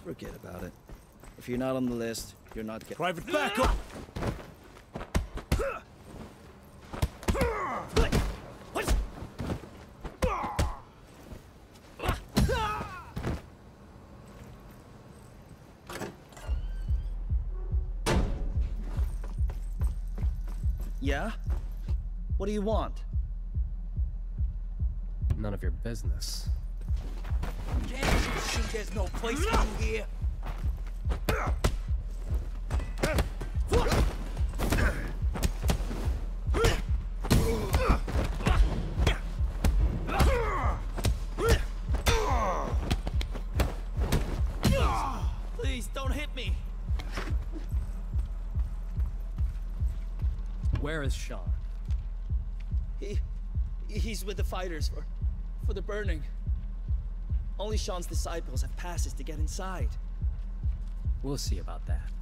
Forget about it. If you're not on the list, you're not getting... Private backup! Yeah? What do you want? None of your business. Can't you see there's no place for you here? Please, don't hit me. Where is Sean? He's with the fighters for the burning. Only Sean's disciples have passes to get inside. We'll see about that.